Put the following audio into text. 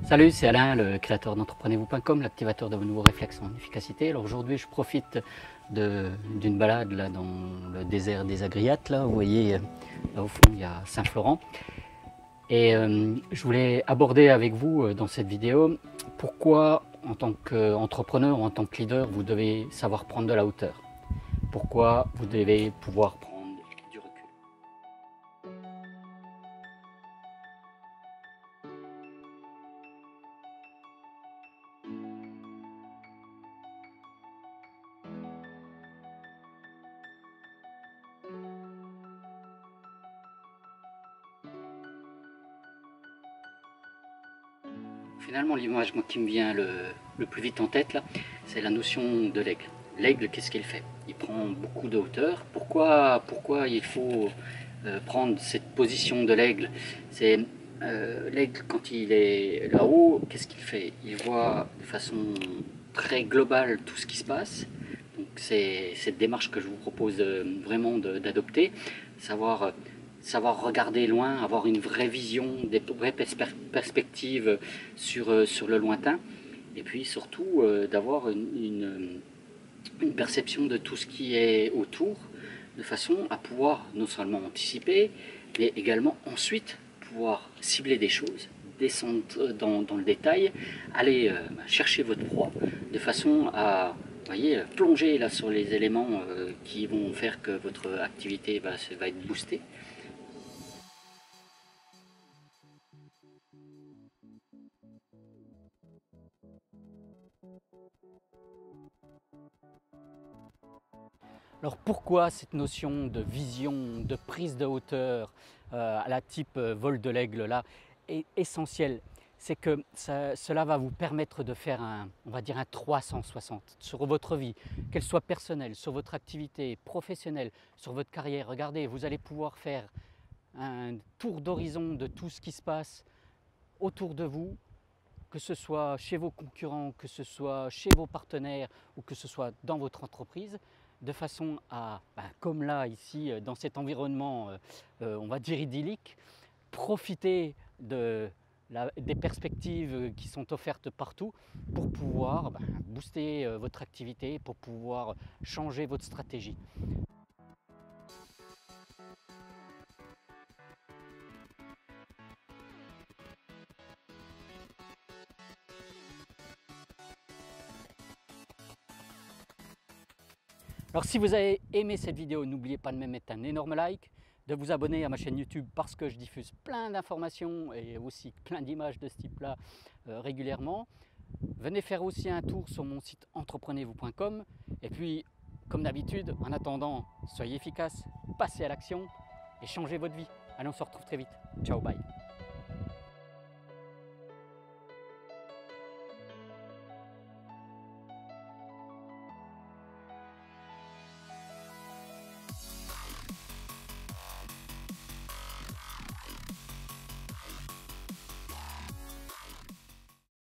Salut, c'est Alain, le créateur d'entreprenez-vous.com, l'activateur de vos nouveaux réflexes en efficacité. Alors aujourd'hui, je profite d'une balade là, dans le désert des Agriates. Là, vous voyez, là au fond, il y a Saint-Florent. Et je voulais aborder avec vous dans cette vidéo pourquoi, en tant qu'entrepreneur, en tant que leader, vous devez savoir prendre de la hauteur. Pourquoi vous devez pouvoir prendre du recul. Finalement, l'image qui me vient le plus vite en tête, là, c'est la notion de l'aigle. L'aigle, qu'est-ce qu'il fait? Il prend beaucoup de hauteur. Pourquoi il faut prendre cette position de l'aigle? C'est l'aigle, quand il est là-haut, qu'est-ce qu'il fait? Il voit de façon très globale tout ce qui se passe. Donc c'est cette démarche que je vous propose vraiment d'adopter, savoir regarder loin, avoir une vraie vision, des vraies perspectives sur le lointain, et puis surtout d'avoir une perception de tout ce qui est autour, de façon à pouvoir non seulement anticiper, mais également ensuite pouvoir cibler des choses, descendre dans le détail, aller chercher votre proie, de façon à plonger là sur les éléments qui vont faire que votre activité va être boostée. Alors pourquoi cette notion de vision, de prise de hauteur à la type vol de l'aigle là est essentielle? C'est que cela va vous permettre de faire on va dire un 360 sur votre vie, qu'elle soit personnelle, sur votre activité professionnelle, sur votre carrière. Regardez, vous allez pouvoir faire un tour d'horizon de tout ce qui se passe autour de vous, que ce soit chez vos concurrents, que ce soit chez vos partenaires ou que ce soit dans votre entreprise, de façon à, comme là, ici, dans cet environnement, on va dire idyllique, profiter des perspectives qui sont offertes partout pour pouvoir booster votre activité, pour pouvoir changer votre stratégie. Alors si vous avez aimé cette vidéo, n'oubliez pas de me mettre un énorme like, de vous abonner à ma chaîne YouTube parce que je diffuse plein d'informations et aussi plein d'images de ce type-là régulièrement. Venez faire aussi un tour sur mon site entreprenez-vous.com et puis, comme d'habitude, en attendant, soyez efficaces, passez à l'action et changez votre vie. Allez, on se retrouve très vite. Ciao, bye.